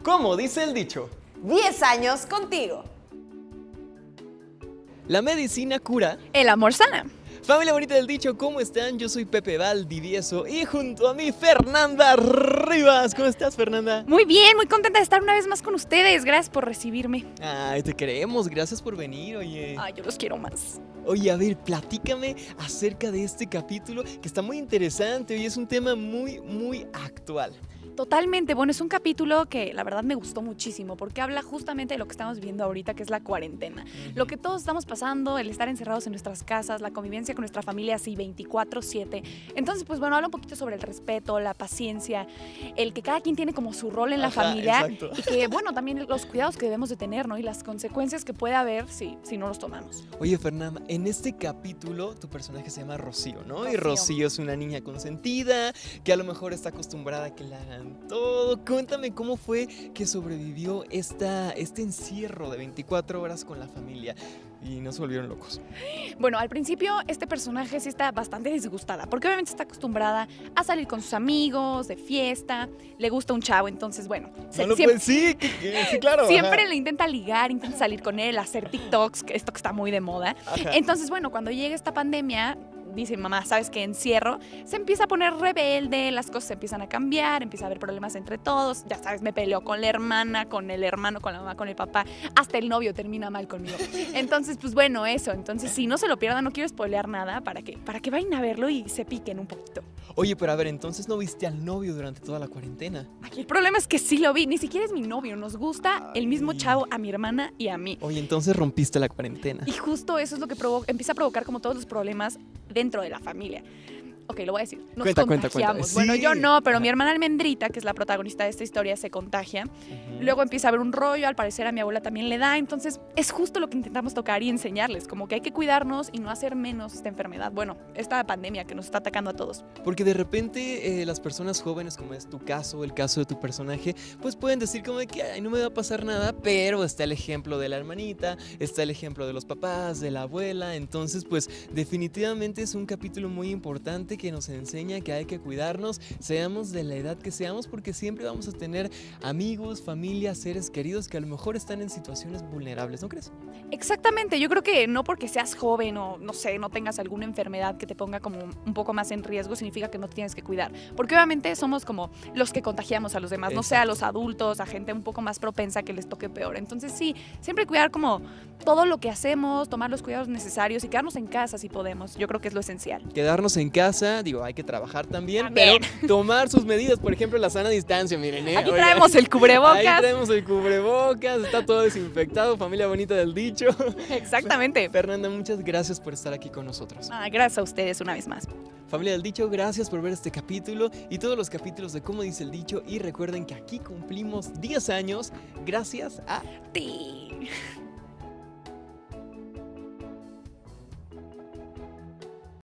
Como dice el dicho, 10 años contigo. la medicina cura. El amor sana. Familia bonita del dicho, ¿cómo están? Yo soy Pepe Valdivieso y junto a mí Fernanda Rivas. ¿Cómo estás, Fernanda? Muy bien, muy contenta de estar una vez más con ustedes. Gracias por recibirme. Ay, te queremos, gracias por venir, oye. Ay, yo los quiero más. Oye, a ver, platícame acerca de este capítulo que está muy interesante y es un tema muy actual. Totalmente, bueno, es un capítulo que la verdad me gustó muchísimo porque habla justamente de lo que estamos viviendo ahorita, que es la cuarentena. Lo que todos estamos pasando, el estar encerrados en nuestras casas, la convivencia con nuestra familia así 24/7. Entonces, pues bueno, habla un poquito sobre el respeto, la paciencia, el que cada quien tiene como su rol en la familia. Exacto. Y que, bueno, también los cuidados que debemos de tener, ¿no? Y las consecuencias que puede haber si no los tomamos. Oye, Fernanda, en este capítulo tu personaje se llama Rocío, ¿no? Y Rocío. Rocío es una niña consentida que a lo mejor está acostumbrada a que le hagan todo. Cuéntame cómo fue que sobrevivió este encierro de 24 horas con la familia y no se volvieron locos. Bueno, al principio este personaje sí está bastante disgustada, porque obviamente está acostumbrada a salir con sus amigos, de fiesta, le gusta un chavo, entonces bueno, Sí, claro. siempre ajá. le intenta ligar, intenta salir con él, hacer TikToks, que esto que está muy de moda. Ajá. Entonces, bueno, cuando llega esta pandemia, dice mamá, ¿sabes qué? Encierro, se empieza a poner rebelde, las cosas se empiezan a cambiar, empieza a haber problemas entre todos, ya sabes, me peleó con la hermana, con el hermano, con la mamá, con el papá, hasta el novio termina mal conmigo. Entonces, pues bueno, eso, entonces si no se lo pierdan, no quiero spoilear nada para que vayan a verlo y se piquen un poquito. Oye, pero a ver, entonces no viste al novio durante toda la cuarentena. Aquí el problema es que sí lo vi, ni siquiera es mi novio, nos gusta el mismo Ay. chavo a mi hermana y a mí. Oye, entonces rompiste la cuarentena. Y justo eso es lo que empieza a provocar como todos los problemas dentro de la familia. Ok, lo voy a decir. Nos Cuenta. contagiamos. Sí. Bueno, yo no, pero Ajá. mi hermana Almendrita, que es la protagonista de esta historia, se contagia. Ujú. Luego empieza a haber un rollo, al parecer a mi abuela también le da. Entonces, es justo lo que intentamos tocar y enseñarles, como que hay que cuidarnos y no hacer menos esta enfermedad. Bueno, esta pandemia que nos está atacando a todos. Porque de repente las personas jóvenes, como es tu caso, el caso de tu personaje, pues pueden decir como de que ay, no me va a pasar nada, pero está el ejemplo de la hermanita, está el ejemplo de los papás, de la abuela, entonces pues definitivamente es un capítulo muy importante que nos enseña que hay que cuidarnos, seamos de la edad que seamos, porque siempre vamos a tener amigos, familia, seres queridos que a lo mejor están en situaciones vulnerables, ¿no crees? Exactamente, yo creo que no porque seas joven o no sé, no tengas alguna enfermedad que te ponga como un poco más en riesgo, significa que no te tienes que cuidar. Porque obviamente somos como los que contagiamos a los demás, no sé, a los adultos, a gente un poco más propensa que les toque peor. Entonces sí, siempre cuidar como todo lo que hacemos, tomar los cuidados necesarios y quedarnos en casa si podemos. Yo creo que es lo esencial. Quedarnos en casa, digo, hay que trabajar también, pero tomar sus medidas, por ejemplo, la sana distancia, miren, Aquí Oigan, traemos el ahí cubrebocas. traemos el cubrebocas, está todo desinfectado, familia bonita del dicho. Exactamente. Fernanda, muchas gracias por estar aquí con nosotros. Gracias a ustedes una vez más. Familia del dicho, gracias por ver este capítulo y todos los capítulos de Cómo dice el dicho y recuerden que aquí cumplimos 10 años gracias a... Sí.